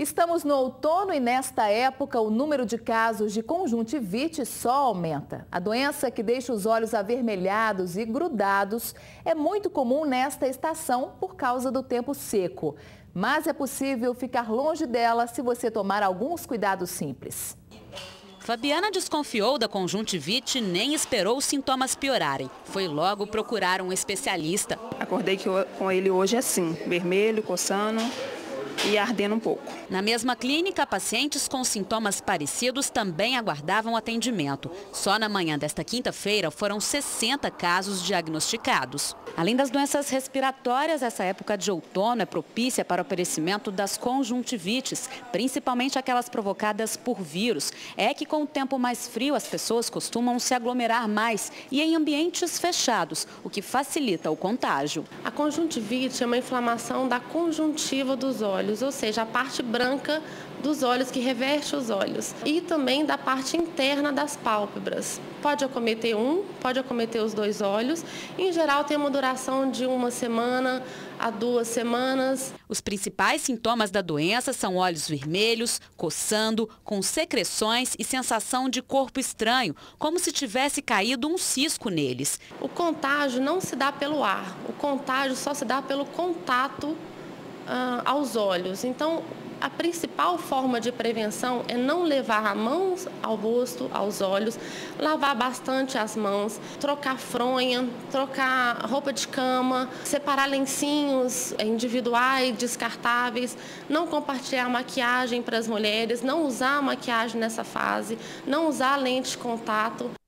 Estamos no outono e nesta época o número de casos de conjuntivite só aumenta. A doença que deixa os olhos avermelhados e grudados é muito comum nesta estação por causa do tempo seco. Mas é possível ficar longe dela se você tomar alguns cuidados simples. Fabiana desconfiou da conjuntivite e nem esperou os sintomas piorarem. Foi logo procurar um especialista. Acordei com ele hoje assim, vermelho, coçando e ardendo um pouco. Na mesma clínica, pacientes com sintomas parecidos também aguardavam atendimento. Só na manhã desta quinta-feira foram 60 casos diagnosticados. Além das doenças respiratórias, essa época de outono é propícia para o aparecimento das conjuntivites, principalmente aquelas provocadas por vírus. É que com o tempo mais frio as pessoas costumam se aglomerar mais e em ambientes fechados, o que facilita o contágio. A conjuntivite é uma inflamação da conjuntiva dos olhos, ou seja, a parte branca dos olhos que reveste os olhos e também da parte interna das pálpebras. Pode acometer pode acometer os dois olhos. Em geral tem uma duração de 1 semana a 2 semanas. Os principais sintomas da doença são olhos vermelhos, coçando, com secreções e sensação de corpo estranho, como se tivesse caído um cisco neles. O contágio não se dá pelo ar, o contágio só se dá pelo contato aos olhos. Então, a principal forma de prevenção é não levar a mão ao rosto, aos olhos, lavar bastante as mãos, trocar fronha, trocar roupa de cama, separar lencinhos individuais, descartáveis, não compartilhar maquiagem para as mulheres, não usar maquiagem nessa fase, não usar lente de contato.